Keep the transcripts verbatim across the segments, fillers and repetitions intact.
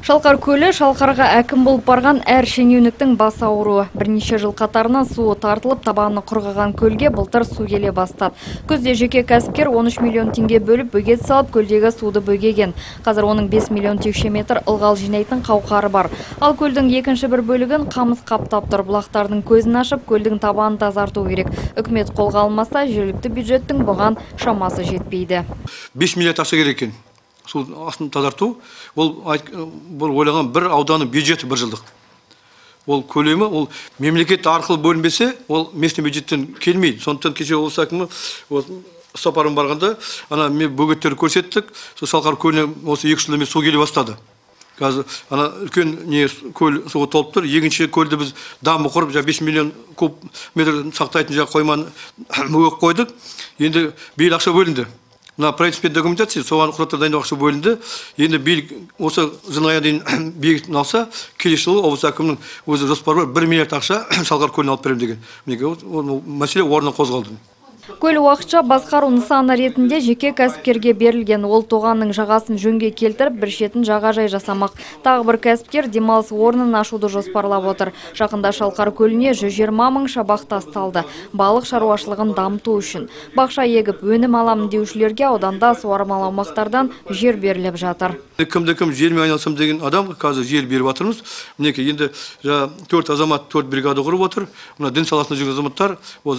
Шалқар көлі Шалқарға әкім болып барған әр шенеуніктің бас ауруы. Бірнеше жыл қатарынан суы тартылып, табаны құрғаған көлге былтыр су келе бастады. Күзде жеке кәсіпкер он үш миллион теңге бөліп бөгет салып, көлдегі суды бөгеген. Қазір оның бес миллион текше метр ылғал жинайтын қауқары бар. Ал көлдің екінші бір бөлігін қамыс қаптап тұр. Бұлақтардың көзін ашып, көлдің табанын тазарту керек. Үкімет қолға алмаса, жергілікті бюджеттің бұған шамасы жетпейді. бес миллиард ақша керек екен. Су астын тазарту, ол ойлаған бір ауданның бюджеті бір жылдық. Ол көлемі, ол мемлекет арқылы бөлінбесе, ол местный бюджеттен келмейді. Сондықтан кеше облыс әкімі сапарым барғанда, ана мен бөгеттерді көрсеттік, сол Шалқар көліне осы екі жылдан бері су келе бастады. Қазір ана үлкен не көл суға толып тұр. Екінші көлді біз дамбы құрып, бес миллион куб метр сақтайтын жаңа қойманы мөгек қойдық. Енді биыл ақша бөлінді. Мына правительство документация, соған құжаттар дайындау ақша бөлінді. Енді биыл осы жылдың аяғына дейін бекітін алса, келесі жылы облыс әкімінің өзі жоспары бар, бір миллиард ақша Шалқар көліне алып беремін деген. Мінекей мәселе орнына қозғалды. Көл уақытша басқару нысаны ретінде жеке кәсіпкерге берілген. Ол тоғанның жағасын жөнге келтіріп, бір шетін жағажай жасамақ. Тағы бір кәсіпкер демалыс орнын ашуды жоспарлап отыр. Жақында Шалқар көліне жүз жиырма мың шабақ тасталды. Балық шаруашылығын дамыту үшін. Бақша егіп өнім аламын деушілерге ауданда суармалы аумақтардан жер беріліп жатыр. Кімді-кім жермен айналысам деген адам қазір жер беріп жатырмыз. Мінекей енді төрт азамат төрт бригада құрып отыр. Мына дін саласында жүрген азаматтар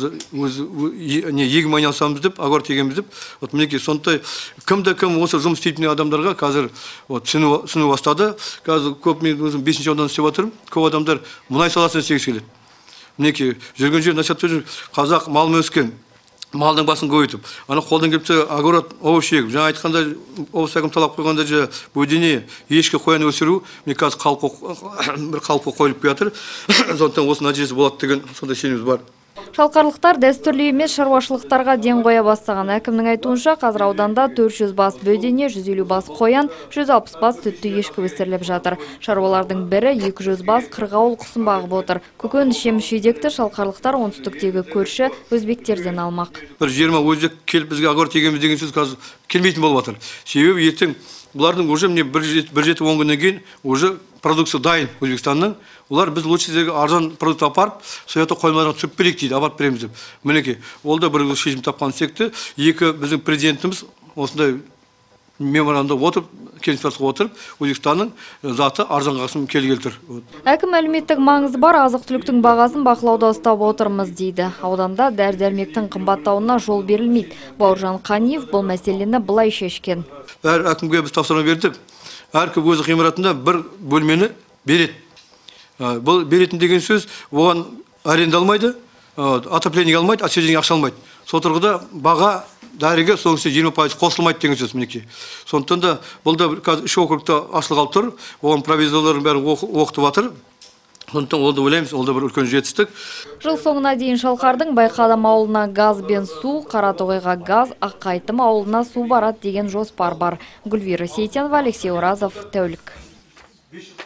өзі не егім айналысамыз деп, агор тегеміз деп. Вот мінекей сондай кімді-кім осы жұмыс істейтін адамдарға қазір түсіну бастады. Қазір көп мен өзім бесінші аудан істеп жатырмын. Көп адамдар мұнай саласына істегісі келеді. Мінекей жүрген жер насихаттап жүр. Қазақ малын өскен, малдың басын көбейтіп, ана қолдан келіпсе огород овощ егіп, жаңа айтқанда облыс әкімі талап қойғанда же бөдене, ешкі қоян өсіру, мен қазір бір қалыпқа қойылып келатыр. Сондықтан осы нәтижесі болады деген сондай сеніміміз бар. Шалқарлықтар дәстүрлі емес шаруашылықтарға ден қоя бастаған. Әкімнің айтуынша қазір ауданда төрт жүз бас бөдене, жүз елу бас қоян, жүз алпыс бас түтті ешкі өсіріліп жатыр. Шаруалардың бірі екі жүз бас қырғауыл құсын бағып отыр. Көкөніс жеміс жидекті шалқарлықтар оңтүстіктегі көрші өзбектерден алмақ. Бір жиырма өзбек келіп бізге агор тегеміз деген сөз қазір келмейтін болып жатыр. Себебі ертең бұлардың уже міне бір жеті он күннен кейін уже продукция дайын Өзбекстанның. Олар біз лучше жерге арзан продукт апарып, сояты қоймаларға түсіп берейік дейді, апарып береміз деп. Мінекей, ол да бір шешім тапқан секті. Екі біздің президентіміз осындай меморандумда отырып, келісімшартқа отырып, Өзбекстанның заты арзанғасын келгелі тұр. Әкім әлеуметтік маңызы бар азық-түліктің бағасын бақылауда ұстап отырмыз дейді. Ауданда дәрі-дәрмектің қымбаттауына жол берілмейді. Бауыржан Қаниев бұл мәселені былай шешкен. Әр әкімге біз тапсырма бердік. Әркім өзі ғимаратында бір бөлмені береді. Бұл беретін деген сөз, оған аренда алмайды, отопление алмайды, освещение ақша алмайды. Сол тұрғыда баға дәріге соңғысы жиырма пайыз қосылмайды деген сөз мінекей. Сондықтан да бұл да қазір үш округта ашылғалы тұр, оған провизорлардың бәрі оқытып жатыр. Сондықтан ол да ойлаймыз, ол да бір үлкен жетістік. Жыл соңына дейін Шалқардың Байқадам ауылына газ бен су, Қаратоғайға газ, Аққайтым ауылына су барады деген жоспар бар. Гүлвира Сейтенова, Алексей Оразов, тәулік.